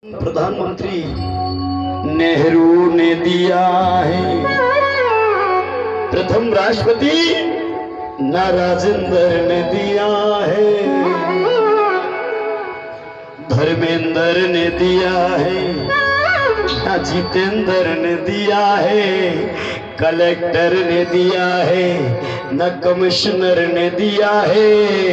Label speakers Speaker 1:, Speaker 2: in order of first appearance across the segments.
Speaker 1: प्रधानमंत्री नेहरू ने दिया है, प्रथम राष्ट्रपति ना राजेंद्र ने दिया है, धर्मेंद्र ने दिया है, ना जितेंद्र ने दिया है, कलेक्टर ने दिया है, न कमिश्नर ने दिया है,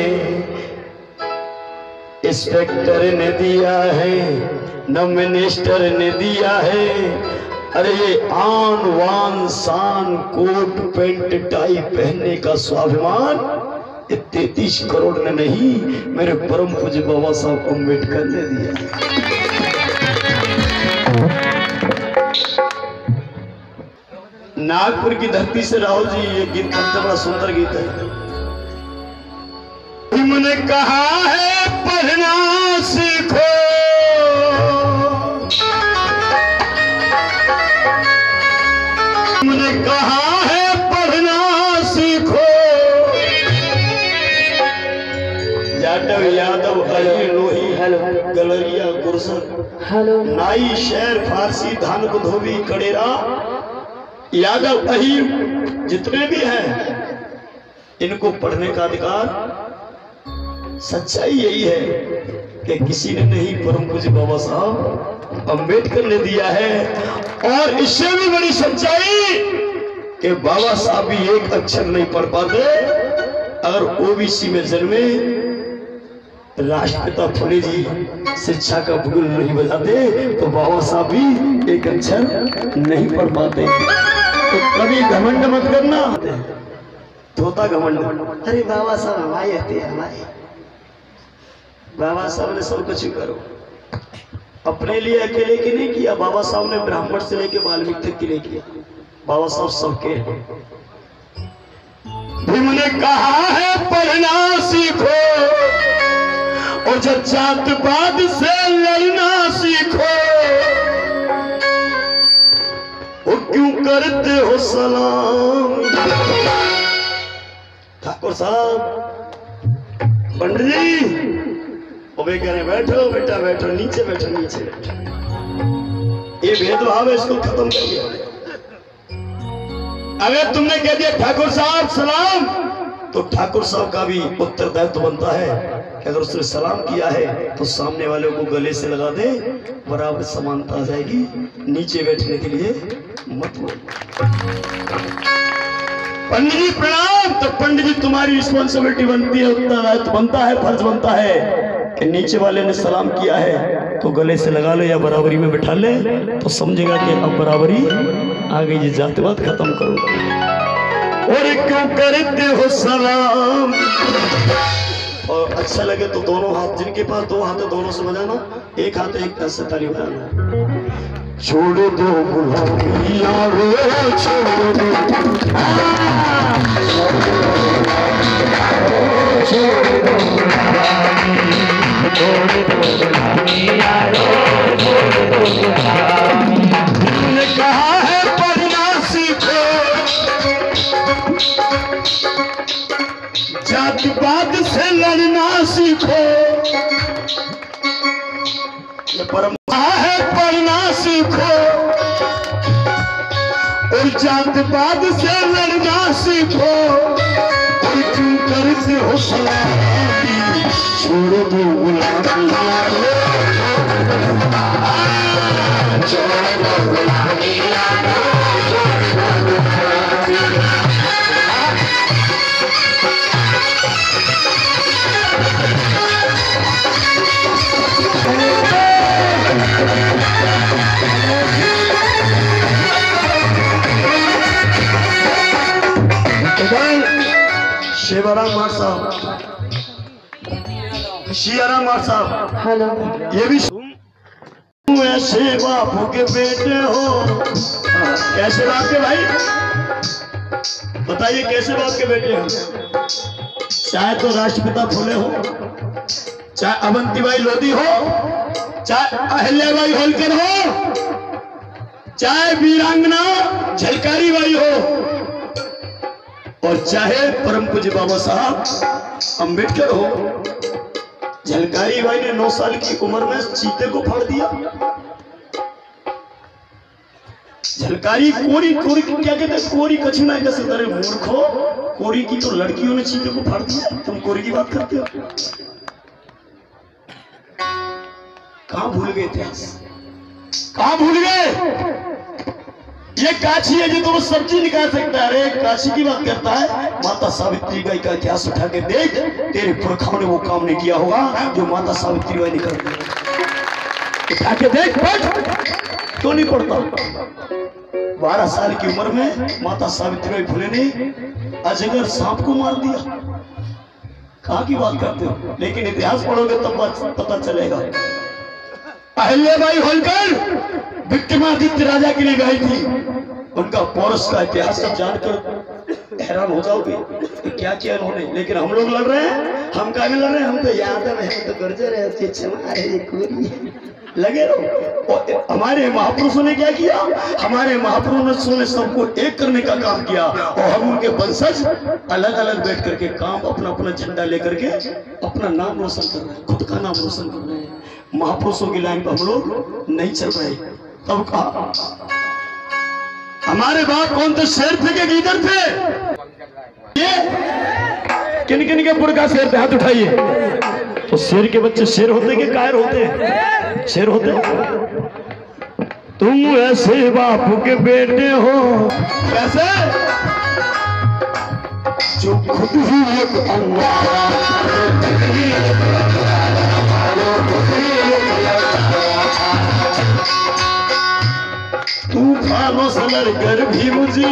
Speaker 1: इंस्पेक्टर ने दिया है, न मिनिस्टर ने दिया है। अरे ये आन वान शान कोट पेंट टाई पहनने का स्वाभिमान 33 करोड़ ने नहीं, मेरे परम पूज्य बाबा साहब अम्बेडकर ने दिया। नागपुर की धरती से राहुल जी ये गीत बड़ा सुंदर गीत है। तुमने कहा है पढ़ना सीखो, तुमने कहा है पढ़ना सीखो, यादव अली लोही गलरिया गुरसर नाई शेर फारसी धान को धोबी कड़ेरा यादव अहीर जितने भी हैं इनको पढ़ने का अधिकार। सच्चाई यही है कि किसी ने नहीं, परम पूज्य बाबा साहब अम्बेडकर ने दिया है। और इससे भी बड़ी सच्चाई कि बाबा साहब भी एक अक्षर नहीं पढ़ पाते, अगर ओबीसी में जन्मे राष्ट्रपिता फुले जी शिक्षा का बुगुल नहीं बजाते तो बाबा साहब भी एक अक्षर नहीं पढ़ पाते। तो कभी घमंड मत करना, धोता घमंड। अरे बाबा साहब हमारे आते हैं, हमारे बाबा साहब ने सब कुछ करो, अपने लिए अकेले के नहीं किया। बाबा साहब ने ब्राह्मण से लेके वाल्मीकि तक के लिए किया। बाबा साहब सबके हैं। भीम ने कहा है पढ़ना सीखो और जब जातपात से लड़ना सीखो, वो क्यों करते हो सलाम। ठाकुर साहब पंडित जी वे कह रहे बैठो बेटा बैठो, नीचे बैठो नीचे बैठो। ये भेदभाव है, इसको खत्म करिए। अगर तुमने कह दिया ठाकुर साहब सलाम, तो ठाकुर साहब का भी उत्तरदायित्व बनता है कि अगर उसने सलाम किया है तो सामने वाले को गले से लगा दे, बराबर समानता आ जाएगी। नीचे बैठने के लिए मत बोलो। पंडित जी प्रणाम, तो पंडित जी तुम्हारी रिस्पॉन्सिबिलिटी बनती है, उत्तरदायित्व बनता है, फर्ज बनता है कि नीचे वाले ने सलाम किया है तो गले से लगा लो या बराबरी में बिठा ले, तो समझेगा कि अब बराबरी आ गई, ये जातिवाद खत्म करो। और क्यों करते हो सलाम। और अच्छा लगे तो दोनों हाथ, जिनके पास दो हाथ है दोनों से बजाना, एक हाथ एक हाथ से ताली बजाना। छोड़ दो गुलामी यारो, छोड़ दो, छोड़ दो गुलामी, छोड़ दो गुलामी यारो, छोड़ दो गुलामी। तुमने कहा है पढ़ना सीखो, जातिवाद से लड़ना सीखो। परम कहा है पढ़ना सीखो और जातिवाद से लड़ना सीखो। और क्यों करते हो सलामी, छोड़ दो गुलामी यारो, छोड़ दो गुलामी यारो, छोड़ दो गुलामी। शिवराम मार साहब, शियाराम मार साहब, हेलो। ये भी तुम ऐसे बापू के बेटे हो। कैसे बाप के भाई बताइए, कैसे बाप के बेटे हो? चाहे तो राष्ट्रपिता फुले हो, चाहे अवंतीबाई लोधी हो, चाहे अहिल्याबाई होलकर हो, चाहे वीरांगना झलकारी बाई हो, और चाहे परम पूज्य बाबा साहब अम्बेडकर हो। झलकारी भाई ने 9 साल की उम्र में चीते को फाड़ दिया। झलकारी कोरी कोरी क्या कहते हैं, कोरी कछुआ कैसे? अरे मूर्खो, कोरी की तो लड़कियों ने चीते को फाड़ दिया, तुम कोरी की बात करते हो? कहां भूल गए इतिहास, कहां भूल गए? ये काशी है जो तुम सब्जी निकाल सकता है। अरे काशी की बात करता है, माता सावित्री बाई का इतिहास उठा के देख, तेरे पुरखाओं ने वो काम नहीं किया होगा जो माता सावित्री बाई ने कर दिया। उठा के देख, पढ़ तो नहीं पढ़ता। 12 साल की उम्र में माता सावित्री बाई फुले ने अजगर सांप को मार दिया। कहां की बात करते हो? लेकिन इतिहास पढ़ोगे तब पता चलेगा। अहिल्याबाई होलकर विक्रमादित्य राजा के लिए गई थी। उनका पौरुष का इतिहास सब जानकर हैरान हो जाओगे कि क्या किया उन्होंने। लेकिन हम लोग लड़ रहे हैं, हम क्या लड़ रहे हैं? हम तो यादव है, हम तो गुर्जर है, लगे रहो। और हमारे महापुरुषों ने क्या किया? हमारे महापुरुषों ने सबको एक करने का काम किया और हम उनके वंशज अलग अलग बैठ करके काम अपना अपना झंडा लेकर के अपना नाम रोशन कर रहे हैं, खुद का नाम रोशन कर रहे हैं। महापुरुषों की लाइन पर हम लोग नहीं चल रहे। तब कहा हमारे बाप कौन थे? शेर थे के गीदड़ थे? ये किन किन के पुर का शेर थे? हाथ उठाइए। तो शेर के बच्चे शेर होते कि कायर होते? शेर होते। तुम ऐसे बापू के बेटे हो कैसे जो खुद ही एक तूफानों से लड़कर भी मुझे,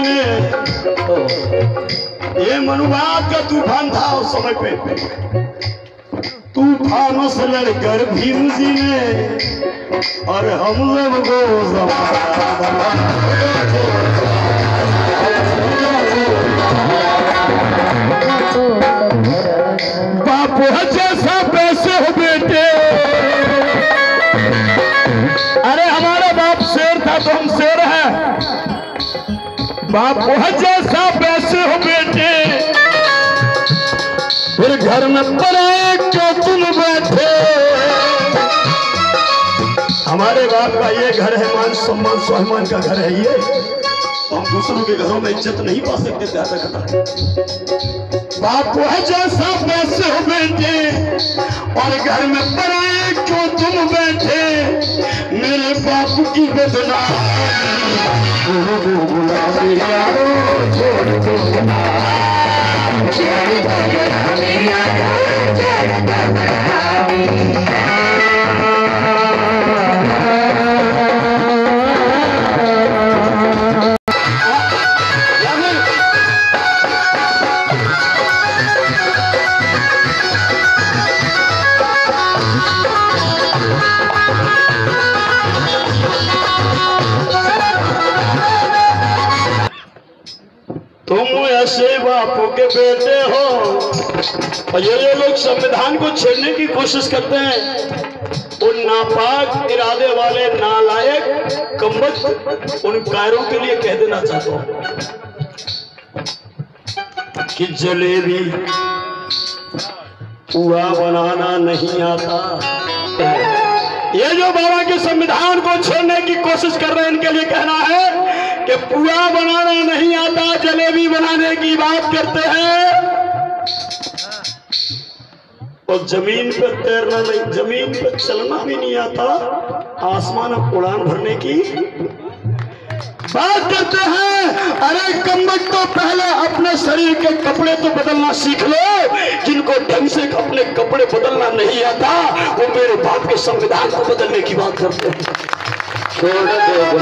Speaker 1: ये मनुवाद का तूफान था उस समय पे। तूफानों से लड़कर भी मुझे और हम लोग बापू जैसा पैसे हो बेटे। अरे हमारा बाप शेर था तो हम शेर हैं। बापू जैसा पैसे हो बेटे, फिर घर में पड़े क्यों तुम बैठे? हमारे बाप का ये घर है, मान सम्मान स्वाभिमान का घर है ये। हम दूसरों के घरों में इज्जत नहीं पा सकते। ज्यादा कथा बाप है जैसा पैसे हो बेटे और घर में पड़े क्यों तुम बैठे? मेरे बाप की तुम ऐसे बापू के बेटे हो। और ये लोग संविधान को छेड़ने की कोशिश करते हैं। उन नापाक इरादे वाले नालायक कमबख्त उन कायरों के लिए कह देना चाहता हूं कि जलेबी पुआ बनाना नहीं आता। ये जो बाबा के संविधान को छोड़ने की कोशिश कर रहे हैं, इनके लिए कहना है कि पुआ बनाना नहीं आता, जलेबी बनाने की बात करते हैं। और जमीन पे तैरना नहीं, जमीन पे चलना भी नहीं आता, आसमान में उड़ान भरने की बात करते हैं। अरे कमबख्त, तो पहले अपने शरीर के कपड़े तो बदलना सीख लो। जिनको ढंग से अपने कपड़े बदलना नहीं आता, वो मेरे बाप के संविधान को बदलने की बात करते हैं। छोड़ दो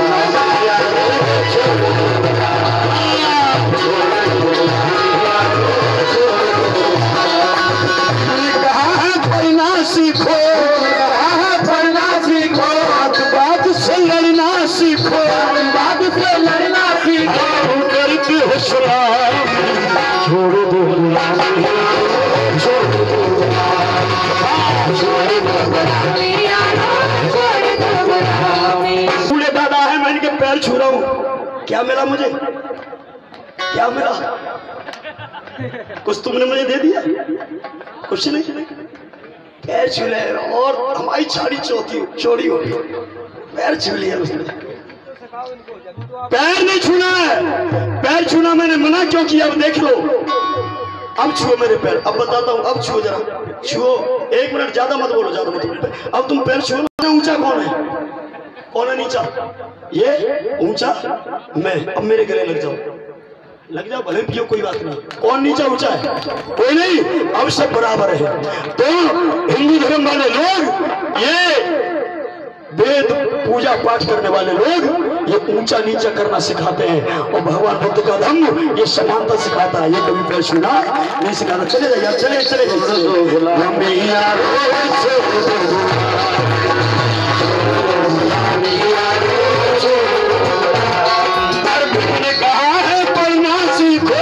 Speaker 1: पढ़ना सीखो, पढ़ना सीखो, बात से लड़ना सीखो, बात से लड़ना सीखो, करके हौसला छोड़ दो, बूढ़े दादा है, मैं इनके पैर छू रहा हूँ। क्या मिला मुझे? क्या मिला? कुछ तुमने मुझे दे दिया? कुछ नहीं। पैर छू ले और हमारी छाड़ी चौड़ी होगी, पैर छू लिया उसने। पैर नहीं छूना है, पैर छूना मैंने मना क्यों किया? अब देख लो, अब छुओ मेरे पैर। अब बताता हूँ, अब छुओ, जरा छुओ। 1 मिनट, ज्यादा मत बोलो, ज्यादा मत बोलो। अब तुम पैर छुओ ना। ऊंचा कौन है, कौन है नीचा? ये ऊंचा मैं। अब मेरे गले लग जाओ, लग जाओ, भले पियो, कोई बात नहीं। कौन नीचा ऊंचा है? कोई नहीं, अब सब बराबर है। तो हिंदू धर्म वाले लोग, ये वेद पूजा पाठ करने वाले लोग, ये ऊंचा नीचा करना सिखाते हैं। और भगवान बुद्ध का धर्म ये समानता सिखाता है, ये कभी पैर छूना नहीं सिखाता। चले जाइए, चले चले कहा है पढ़ना सीखो,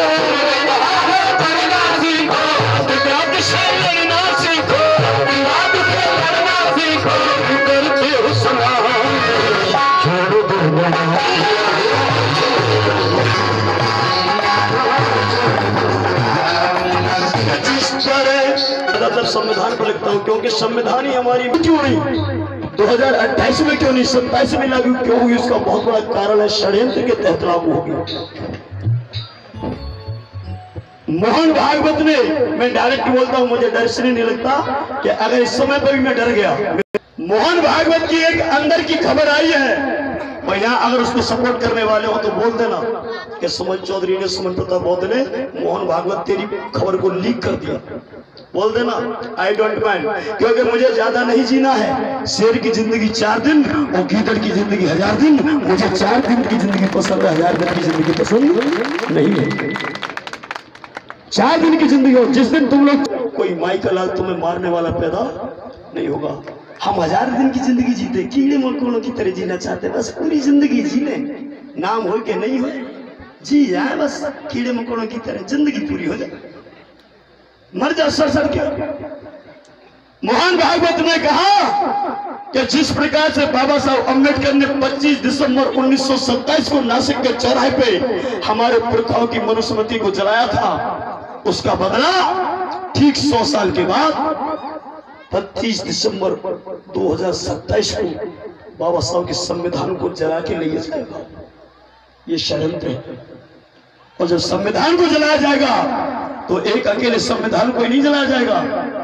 Speaker 1: ज्यादातर संविधान पर लिखता हूँ, क्योंकि संविधान ही हमारी क्यों नहीं 2028 में क्यों नहीं 27 में लागू क्यों हुई? उसका बहुत बड़ा कारण है षड्यंत्र के तहत लागू होगी। मोहन भागवत ने, मैं डायरेक्ट बोलता हूँ, मुझे डर इसलिए नहीं लगता कि अगर इस समय पर भी मैं डर गया। मोहन भागवत की एक अंदर की खबर आई है, और यहाँ अगर उसको सपोर्ट करने वाले हो तो बोल देना कि सुमन चौधरी ने, सुमन प्रताप बौद्ध ने मोहन भागवत तेरी खबर को लीक कर दिया। बोल देना, आई डोंट माइंड, क्योंकि मुझे ज्यादा नहीं जीना है। शेर की जिंदगी 4 दिन और गीदड़ की जिंदगी 1000 दिन। मुझे 4 दिन की जिंदगी पसंद है, 1000 दिन की जिंदगी पसंद नहीं है। 4 दिन की जिंदगी हो, जिस दिन तुम लोग, कोई माई का लाल तुम्हें मारने वाला पैदा नहीं होगा। हम 1000 दिन की जिंदगी जीते, कीड़े मकोड़ों की तरह जीना चाहते, बस पूरी जिंदगी जी ले, नाम हो के नहीं हो, जी जाए बस कीड़े मकोड़ों की तरह, जिंदगी पूरी हो जाए, मर जा सड़ के। मोहन भागवत ने कहा कि जिस प्रकार से बाबा साहब अम्बेडकर ने 25 दिसंबर 1927 को नासिक के चौराहे पे हमारे पुरखाओं की मनुस्मृति को जलाया था, उसका बदला ठीक 100 साल के बाद 25 दिसंबर 2027 को बाबा साहब के संविधान को जला के लिया जाएगा। ये षड्यंत्र है। और जब संविधान को जलाया जाएगा तो एक अकेले संविधान को ही नहीं जलाया जाएगा,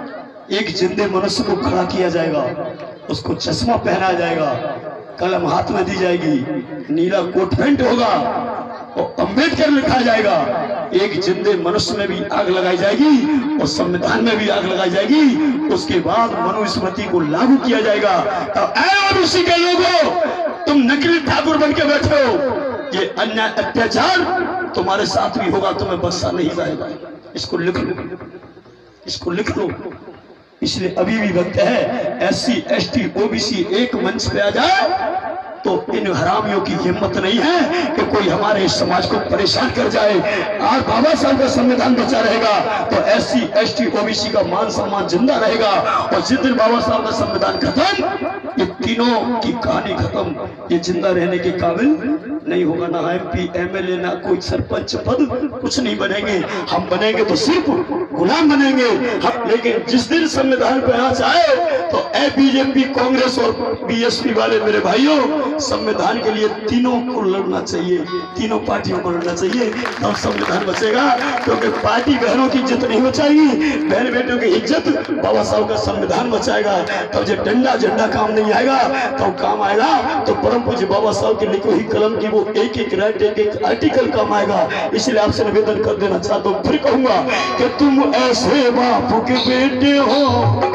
Speaker 1: एक जिंदे मनुष्य को खड़ा किया जाएगा, उसको चश्मा पहनाया जाएगा, कलम हाथ में दी जाएगी, नीला कोट पैंट होगा और अम्बेडकर लिखा जाएगा। एक जिंदे मनुष्य में भी आग लगाई जाएगी और संविधान में भी आग लगाई जाएगी। उसके बाद मनुस्मृति को लागू किया जाएगा। तो ओबीसी के लोगों, तुम नकली ठाकुर बन के बैठे हो, ये अन्याय अत्याचार तुम्हारे साथ भी होगा, तुम्हें बख्शा नहीं जाएगा। इसको लिख लो, इसको लिख लो। इसलिए अभी भी वक्त है, SC ST OBC एक मंच पे आ जाए तो इन हरामियों की हिम्मत नहीं है कि कोई हमारे इस समाज को परेशान कर जाए। आज बाबा साहब का संविधान बचा रहेगा तो SC ST OBC का मान सम्मान जिंदा रहेगा। और जिस दिन बाबा साहब का संविधान खत्म, ये तीनों की कहानी खत्म, ये जिंदा रहने के काबिल नहीं होगा। ना MP MLA, ना कोई सरपंच पद, कुछ नहीं बनेंगे। हम बनेंगे तो सिर्फ गुलाम बनेंगे हम। लेकिन जिस दिन संविधान पे आ जाए तो BJP, कांग्रेस और BSP वाले मेरे भाइयों, संविधान के लिए तीनों को लड़ना चाहिए, तीनों पार्टियों को लड़ना चाहिए, तब संविधान बचेगा। क्योंकि पार्टी बहनों की इज्जत नहीं बचाएगी, बहन बेटों की इज्जत बाबा साहब का संविधान बचाएगा। तब जब डंडा झंडा काम नहीं आएगा तब काम आएगा तो परम पूज्य बाबा साहब के लिखी हुई कलम की वो एक राइट, एक आर्टिकल काम आएगा। इसलिए आपसे निवेदन कर देना चाहता हूँ, फिर कहूंगा कि तुम ऐसे बापू के बेटे हो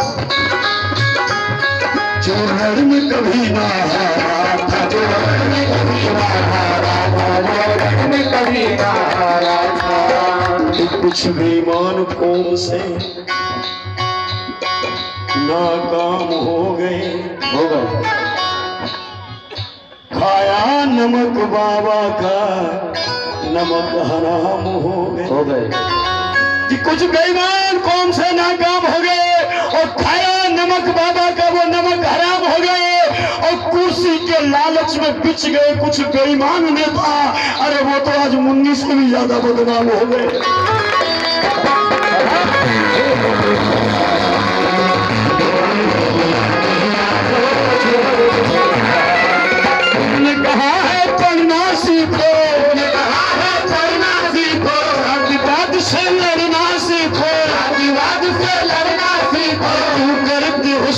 Speaker 1: जो लड़ में कभी ना हारा था, जो लड़ में कभी ना हारा था, जो लड़ में कभी ना हारा था। कुछ बेईमान कौम से नाकाम हो गए, खाया नमक बाबा का, नमक हराम हो गए। कि कुछ बेईमान कौम से नाकाम हो गए और खाया नमक बाबा का, वो नमक हराम हो गए और कुर्सी के लालच में बिछ गए कुछ बेईमान नेता। अरे वो तो आज मुन्नी से भी ज्यादा बदनाम हो गए।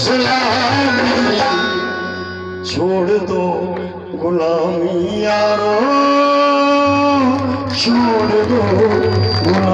Speaker 1: इस्लामी, छोड़ दो गुलामी यारो, छोड़ दो गुलामी।